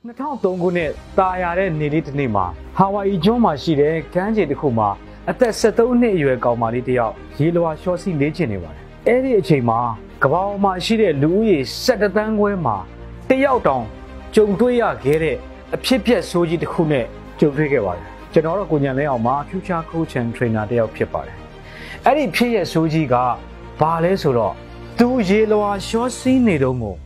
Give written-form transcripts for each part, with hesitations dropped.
2003 ခုနှစ်တာယာတဲ့နေလေးတစ်နေ့မှာဟာဝိုင်အီကျွန်းမှာရှိတဲ့ကမ်းခြေတစ်ခုမှာအသက်73နှစ်အရွယ်ကောင်မလေးတစ်ယောက်ရေလွှာရှော့စီလေ့ကျင့်နေပါတယ်။အဲ့ဒီအချိန်မှာကမ္ဘာပေါ်မှာရှိတဲ့လူဦးရေ17သန်းခွဲမှာတစ်ယောက်တောင်ကြုံတွေ့ရခဲ့တဲ့အဖြစ်အပျက်ဆိုးကြီးတစ်ခုနဲ့ကြုံတွေ့ခဲ့ပါတယ်။ကျွန်တော်တို့ကိုညံလဲအောင်မှာ Future Coach and Trainer တစ်ယောက်ဖြစ်ပါတယ်။အဲ့ဒီဖြစ်ရဆိုးကြီးကဘာလဲဆိုတော့သူရေလွှာရှော့စီနေတုန်းကို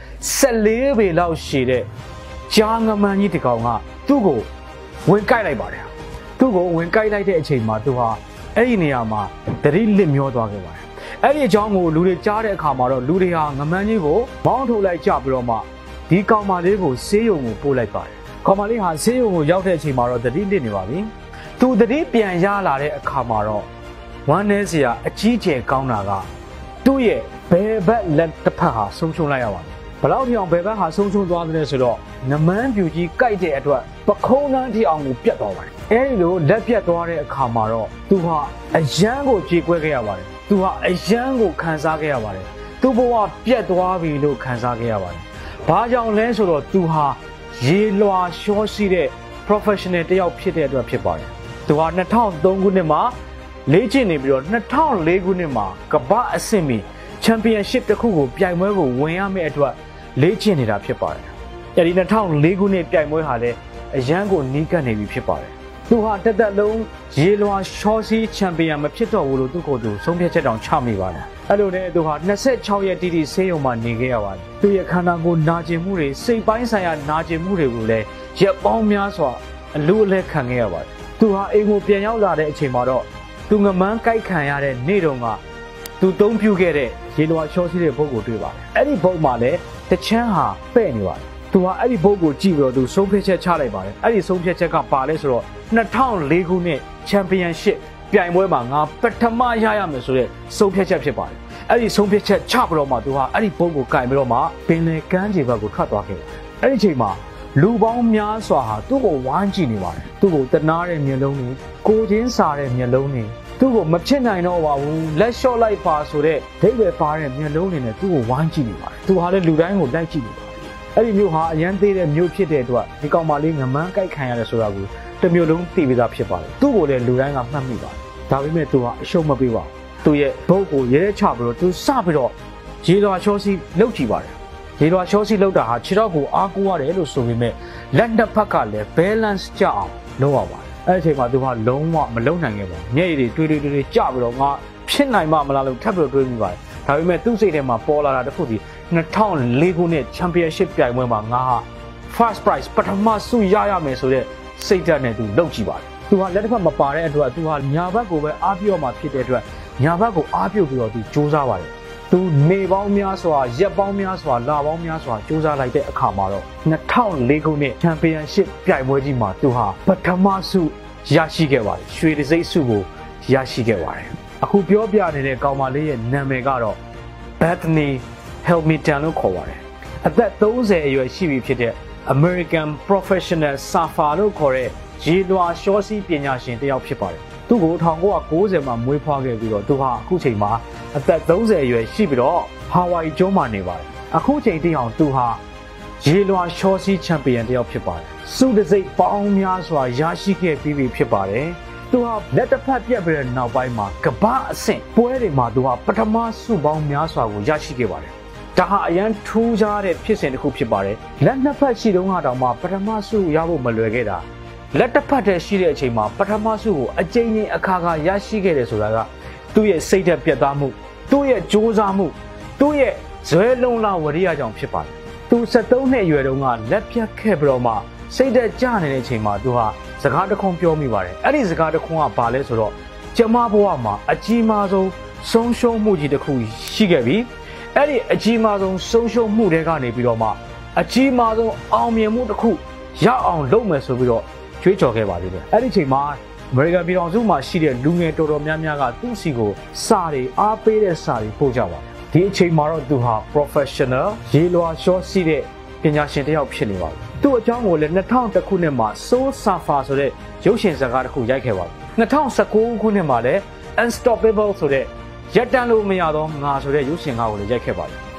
14ပေလောက်ရှည်တဲ့ကြားငမန်းကြီးတစ်ကောင်ကသူ့ကိုဝင်ကိုက်လိုက်ပါတယ်။သူ့ကိုဝင်ကိုက်လိုက်တဲ့အချိန်မှာသူဟာအဲ့ဒီနေရာမှာသတိလစ်မျောသွားခဲ့ပါတယ်။အဲ့ဒီအကြောင်းကိုလူတွေကြားတဲ့အခါမှာတော့လူတွေဟာငမန်းကြီးကိုမောင်းထုတ်လိုက်ကြပြီးတော့မှဒီကောင်မလေးကိုဆေးရုံကိုပို့လိုက်ပါတယ်။ကောင်မလေးဟာဆေးရုံကိုရောက်တဲ့အချိန်မှာတော့သတိလစ်နေပါပြီ။သူသတိပြန်ရလာတဲ့အခါမှာတော့ဝမ်းနည်းစရာအကြီးကျယ်ကောင်းတာကသူ့ရဲ့ဘယ်ဘက်လက်တစ်ဖက်ဟာဆုံးရှုံးလိုက်ရပါတယ်။ဘလောက်ပြောင်ဘယ်ဘက်ဟာဆုံးရှုံးသွားတယ်ဆိုတော့နမန်းပြူကြီးကြိုက်တဲ့အတွက်ပခုံးနှန်းတီအောင်ကိုပြတ်သွားပါတယ်။အဲဒီလိုလက်ပြတ်သွားတဲ့အခါမှာတော့သူဟာအယမ်းကိုကြေကွဲခဲ့ရပါတယ်။သူဟာအယမ်းကိုခံစားခဲ့ရပါတယ်။သူ့ဘဝပြတ်သွားပြီလို့ခံစားခဲ့ရပါတယ်။ဘာကြောင့်လဲဆိုတော့သူဟာရေလွှာရှော့ရှိတဲ့ professional တယောက်ဖြစ်တဲ့အတွက်ဖြစ်ပါတယ်။သူဟာ2003ခုနှစ်မှာလေ့ကျင့်နေပြီးတော့2004ခုနှစ်မှာကမ္ဘာအဆင့်မီ championship တစ်ခုကိုပြိုင်ပွဲကိုဝင်ရမယ့်အတွက်လေ့ကျင့်နေတာဖြစ်ပါတယ်။အဲဒီ2004ခုနှစ်ပြိုင်ပွဲဟာလည်းအရန်ကိုနီးကပ်နေပြီဖြစ်ပါတယ်။သူဟာတက်တက်လုံးရေလွှာရှော့စီချန်ပီယံမဖြစ်တော့ဘူးလို့သူ့ကိုယ်သူဆုံးဖြတ်ချက်တောင်ချမိပါတယ်။အဲ့လိုနဲ့သူဟာ26ရက်တိတိဆေးရုံမှာနေခဲ့ရပါတယ်။သူရဲ့ခန္ဓာကိုယ်နာကျင်မှုတွေစိတ်ပိုင်းဆိုင်ရာနာကျင်မှုတွေကိုလည်းရက်ပေါင်းများစွာအလိုအလဲခံခဲ့ရပါတယ်။သူဟာအိမ်ကိုပြန်ရောက်လာတဲ့အချိန်မှာတော့သူငမန်းကြိုက်ခံရတဲ့နေ့တုန်းကသူသုံးပြုခဲ့တဲ့ရေလွှာရှော့စီတဲ့ဘုတ်ကိုတွေ့ပါတယ်။အဲ့ဒီဘုတ်မှာလည်းတချမ်းဟာပဲ့နေပါတယ်။သူဟာအဲ့ဒီဘုတ်ကိုကြည့်ပြီးတော့သူဆုံးဖြတ်ချက်ချလိုက်ပါတယ်။အဲ့ဒီဆုံးဖြတ်ချက်ကပါလဲဆိုတော့2004ခုနှစ်ချန်ပီယံရှစ်ပြိုင်ပွဲမှာငါပထမရရမယ်ဆိုတဲ့ဆုံးဖြတ်ချက်ဖြစ်ပါတယ်။အဲ့ဒီဆုံးဖြတ်ချက်ချပြီးတော့မှသူဟာအဲ့ဒီဘုတ်ကိုကင်ပြီးတော့မှပင်လယ်ကမ်းခြေဘက်ကိုထွက်သွားခဲ့ပါတယ်။အဲ့ဒီအချိန်မှာလူပေါင်းများစွာဟာသူ့ကိုဝိုင်းကြည့်နေပါတယ်။သူ့ကိုတနာတဲ့မျက်လုံးတွေကိုချင်းစာတဲ့မျက်လုံးတွေသူ့ကိုမဖြစ်နိုင်တော့ပါဘူးလက်လျှော့လိုက်ပါဆိုတဲ့ဒိတ်ပဲပါတဲ့မျက်လုံးတွေနဲ့သူ့ကိုဝိုင်းကြည့်နေပါတယ်သူဟာလည်းလူတိုင်းကိုလိုက်ကြည့်နေပါတယ်အဲ့ဒီမျိုးဟာအရန်သေးတဲ့မျိုးဖြစ်တဲ့အတွက်ဒီကောင်မလေးငမန်းကြိုက်ခံရတယ်ဆိုတာကိုတစ်မျိုးလုံးသိပြီးသားဖြစ်ပါတယ်သူ့ကိုလည်းလူတိုင်းကမှတ်မိပါတယ်ဒါပေမဲ့သူဟာအရှုံးမပေးပါဘူးသူရဲ့ဘုတ်ကိုရဲချပြီးတော့သူစပြီးတော့ရေလွှာရှော့စီလှုပ်ကြည့်ပါတယ်ရေလွှာရှော့စီလှုပ်တာဟာခြေထောက်ကိုအားကိုးရတယ်လို့ဆိုပေမဲ့လက်နှစ်ဖက်ကလည်း balance ကျအောင်လုပ်ရပါတယ်အဲ့ဒီအချိန်မှာသူကလုံးဝမလုံနိုင်ခဲ့ပါဘူးမျက်ရည်တွေတွေးကြပြီးတော့ငါဖြစ်နိုင်မှမလားလို့ထပ်ပြီးတော့တွေးမိပါတယ်ဒါပေမဲ့သူ့စိတ်ထဲမှာပေါ်လာတာတစ်ခုဒီ2004ခုနှစ် championship ပြိုင်ပွဲမှာငါဟာ first prize ပထမဆုရရမယ်ဆိုတဲ့စိတ်ဓာတ်နဲ့သူလုပ်ကြည့်ပါတယ်သူဟာလက်တစ်ဖက်မပါတဲ့အတွက်သူဟာညာဘက်ကိုပဲအားပြုတ်မှဖြစ်တဲ့အတွက်ညာဘက်ကိုအားပြုတ်ပြီးတော့သူစူးစမ်းပါတယ်သူနေပေါင်းများစွာရက်ပေါင်းများစွာလပေါင်းများစွာစူးစမ်းလိုက်တဲ့အခါမှာတော့2004ခုနှစ် championship ပြိုင်ပွဲကြီးမှာသူဟာပထမဆုရရှိခဲ့ပါတယ်ရွှေတံဆိပ်ဆုကိုရရှိခဲ့ပါတယ်အခုပြောပြနေတဲ့ကောင်မလေးရဲ့နာမည်ကတော့ Bethany Hamilton လို့ခေါ်ပါတယ်အသက်30အရွယ်ရှိပြီဖြစ်တဲ့ American Professional Surfer လို့ခေါ်တဲ့ရေလွှာရှော့စီပညာရှင်တစ်ယောက်ဖြစ်ပါတယ်သူ့ကို1990မှာမွေးဖွားခဲ့ပြီးတော့သူဟာအခုချိန်မှာအသက်30အရွယ်ရှိပြီးတော့ဟာဝိုင်ကျွန်းမှာနေပါတယ်အခုချိန်တိအောင်သူဟာရေလွှာရှော့စီချန်ပီယံတစ်ယောက်ဖြစ်ပါတယ်ဆုတံဆိပ်ပေါင်းများစွာရရှိခဲ့ပြီးပြီဖြစ်ပါတယ်သူဟာလက်တစ်ဖက်ပြတ်ပြီးတဲ့နောက်ပိုင်းမှာကမ္ဘာအဆင့်ပွဲတွေမှာသူဟာပထမဆုပေါင်းများစွာကိုရရှိခဲ့ပါတယ်ဒါဟာအရန်ထူးခြားတဲ့ဖြစ်စဉ်တစ်ခုဖြစ်ပါတယ်လက်နှစ်ဖက်ရှိတုန်းကတောင်မှပထမဆုရဖို့မလွယ်ခဲ့တာလက်တစ်ဖက်တည်းရှိတဲ့အချိန်မှာပထမဆုကိုအကြိမ်ကြိမ်အခါခါရရှိခဲ့တယ်ဆိုတာကသူ့ရဲ့စိတ်ဓာတ်ပြတ်သားမှုသူ့ရဲ့ကြိုးစားမှုသူ့ရဲ့ဇွဲလုံးလာဝရိယကြောင့်ဖြစ်ပါတယ်သူ73နှစ်အရွယ်တုန်းကလက်ပြတ်ခဲ့ပြီးတော့မှစိတ်ဓာတ်ကျနေတဲ့အချိန်မှာသူဟာစကားတစ်ခွန်းပြောမိပါတယ်အဲ့ဒီစကားတစ်ခွန်းကဘာလဲဆိုတော့ကျမဘဝမှာအကြီးမားဆုံးဆုံးရှုံးမှုကြီးတစ်ခုရှိခဲ့ပြီအဲ့ဒီအကြီးမားဆုံးဆုံးရှုံးမှုတွေကနေပြီးတော့မှအကြီးမားဆုံးအောင်မြင်မှုတစ်ခုရအောင်လုပ်မယ်ဆိုပြီးတော့ကြွေးကြော်ခဲ့ပါသေးတယ်အဲ့ဒီအချိန်မှာအမေရိကန်ပြည်ထောင်စုမှာရှိတဲ့လူငယ်တော်တော်များများကသူ့စီကိုစာတွေအားပေးတဲ့စာတွေပို့ကြပါတယ်ဒီအချိန်မှာတော့သူဟာ professional ရေလွှာရှော့စီတဲ့ပညာရှင်တစ်ယောက်ဖြစ်နေပါပြီသူ့အကြောင်းကိုလည်း2001ခုနှစ်မှာ Soul Surfer ဆိုတဲ့ရုပ်ရှင်ဇာတ်ကားတစ်ခုရိုက်ခဲ့ပါတယ်2019ခုနှစ်မှာလည်း Unstoppable ဆိုတဲ့ရပ်တန့်လို့မရသောငါဆိုတဲ့ရုပ်ရှင်ကားကိုလည်းရိုက်ခဲ့ပါတယ်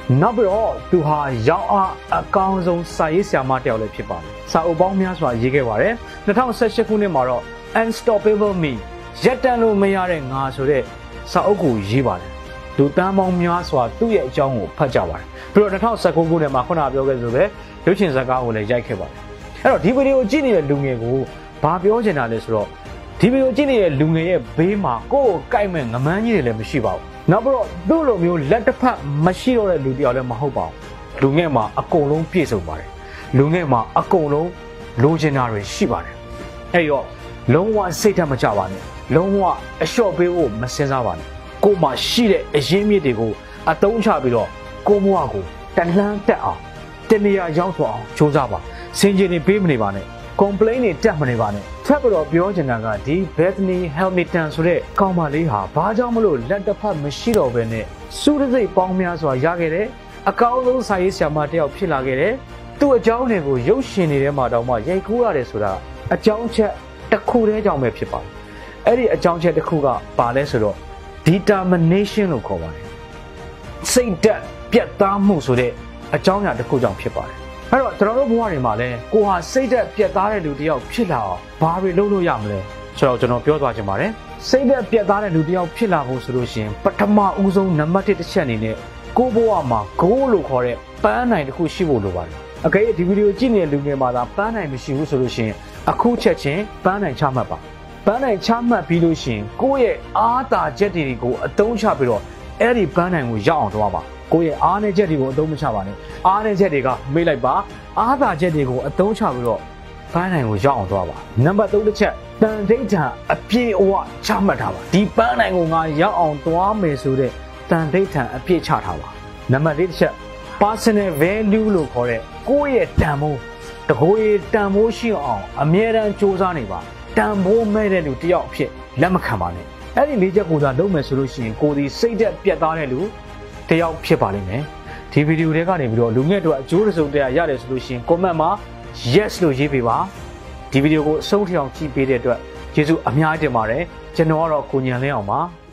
နောက်ပြီးတော့သူဟာရောက်အားအကောင်းဆုံးစာရေးဆရာမတစ်ယောက်လည်းဖြစ်ပါတယ်စာအုပ်ပေါင်းများစွာရေးခဲ့ပါတယ်2018ခုနှစ်မှာတော့ Unstoppable Me ရပ်တန့်လို့မရတဲ့ငါဆိုတဲ့စာအုပ်ကိုရေးပါတယ်လူတန်းပေါင်းများစွာသူ့ရဲ့အကြောင်းကိုဖတ်ကြပါတယ်ပြီးတော့2019ခုနှစ်မှာခုနပြောခဲ့ဆိုပဲရုပ်ရှင်ဇာတ်ကားကိုလည်းရိုက်ခဲ့ပါတယ်အဲ့တော့ဒီဗီဒီယိုကြည့်နေတဲ့လူငယ်ကိုဘာပြောချင်တာလဲဆိုတော့ဒီဗီဒီယိုကြည့်နေတဲ့လူငယ်ရဲ့ဘေးမှာကိုယ့်ကိုကြိုက်မဲ့ငမန်းကြီးတွေလည်းမရှိပါဘူးနောက်ပြီးတော့သူ့လိုမျိုးလက်တစ်ဖက်မရှိတော့တဲ့လူတယောက်လည်းမဟုတ်ပါဘူးလူငယ်မှာအကုန်လုံးပြည့်စုံပါတယ်လူငယ်မှာအကုန်လုံးလိုချင်တာတွေရှိပါတယ်အဲ့တော့လုံးဝစိတ်ဓာတ်မကြပါနဲ့လုံးဝအလျှော့ပေးဖို့မစင်စားပါနဲ့ကိုယ်မှာရှိတဲ့အရင်းမြစ်တွေကိုအသုံးချပြီးတော့ကိုယ်ဘဝကိုတလှမ်းတက်အောင်တနေရာရောက်သွားအောင်ကြိုးစားပါစင်ကြင်နေပေးမနေပါနဲ့ complain တွေတက်မနေပါနဲ့ထပ်ပြီးတော့ပြောချင်တာကဒီ Bethany Hamilton ဆိုတဲ့ကောင်မလေးဟာဘာကြောင့်မလို့လက်တစ်ဖက်မရှိတော့ဘဲနဲ့စူးစိတ်ပေါင်းများစွာရခဲ့တယ်အကောင်းဆုံးစာရေးဆရာမတစ်ယောက်ဖြစ်လာခဲ့တယ်သူ့အကြောင်းတွေကိုရုပ်ရှင်တွေထဲမှာတောင်မှရိုက်ကူးရတယ်ဆိုတာအကြောင်းချက်တစ်ခုတည်းကြောင့်ပဲဖြစ်ပါတယ်အဲ့ဒီအကြောင်းချက်တစ်ခုကဘာလဲဆိုတော့ determination လို့ခေါ်ပါတယ်စိတ်ဓာတ်ပြတ်သားမှုဆိုတဲ့အကြောင်းအရာတစ်ခုကြောင့်ဖြစ်ပါတယ်အဲ့တော့ကျွန်တော်တို့ဘဝတွေမှာလည်းကိုဟာစိတ်ဓာတ်ပြတ်သားတဲ့လူတစ်ယောက်ဖြစ်လာအောင်ဘာတွေလုပ်လို့ရမလဲဆိုတော့ကျွန်တော်ပြောသွားချင်ပါတယ်စိတ်ဓာတ်ပြတ်သားတဲ့လူတစ်ယောက်ဖြစ်လာဖို့ဆိုလို့ရှိရင်ပထမဦးဆုံးနံပါတ်1တစ်ချက်အနေနဲ့ကိုဘဝမှာ goal လို့ခေါ်တဲ့ပန်းနိုင်တစ်ခုရှိဖို့လိုပါတယ်အကယ်ဒီဗီဒီယိုကြည့်နေတဲ့လူငယ်မှာသာပန်းနိုင်မရှိဘူးဆိုလို့ရှိရင်အခုချက်ချင်းပန်းနိုင်ချမှတ်ပါပန်းနိုင်ချမှတ်ပြီးလို့ရှိရင်ကိုယ့်ရဲ့အားသာချက်တွေကိုအသုံးချပြီးတော့အဲ့ဒီပန်းနိုင်ကိုရောက်အောင်သွားပါကိုယ့်ရဲ့အားနည်းချက်တွေကိုအသုံးမချပါနဲ့အားနည်းချက်တွေကမေ့လိုက်ပါအားသာချက်တွေကိုအသုံးချပြီးတော့ပန်းနိုင်ကိုရောက်အောင်သွားပါနံပါတ်3တစ်ချက်တန်ထိတ်ထန်အပြည့်အဝချမှတ်ထားပါဒီပန်းနိုင်ကိုငါရောက်အောင်သွားမယ်ဆိုတဲ့တန်ထိတ်ထန်အပြည့်ချထားပါနံပါတ်4တစ်ချက် personal value လို့ခေါ်တဲ့ကိုယ့်ရဲ့တန်ဖိုးတကိုယ်ရဲ့တန်ဖိုးရှိအောင်အမြဲတမ်းစူးစမ်းနေပါတန်ဖိုးမဲ့တဲ့လူတယောက်အဖြစ်လက်မခံပါနဲ့အဲ့ဒီ၄ချက်ကိုသာလုပ်မယ်ဆိုလို့ရှိရင်ကိုယ်ဒီစိတ်သက်ပြတ်သားတဲ့လူတယောက်ဖြစ်ပါလိမ့်မယ်ဒီဗီဒီယိုတွေကနေပြီးတော့လူငယ်တို့အကျိုးစုံတရားရတယ်ဆိုလို့ရှိရင် comment မှာ yes လို့ရေးပေးပါဒီဗီဒီယိုကိုအဆုံးထိအောင်ကြည့်ပေးတဲ့အတွက်ကျေးဇူးအများကြီးတင်ပါတယ်ကျွန်တော်ကတော့ကိုညံလင်းအောင်ပါ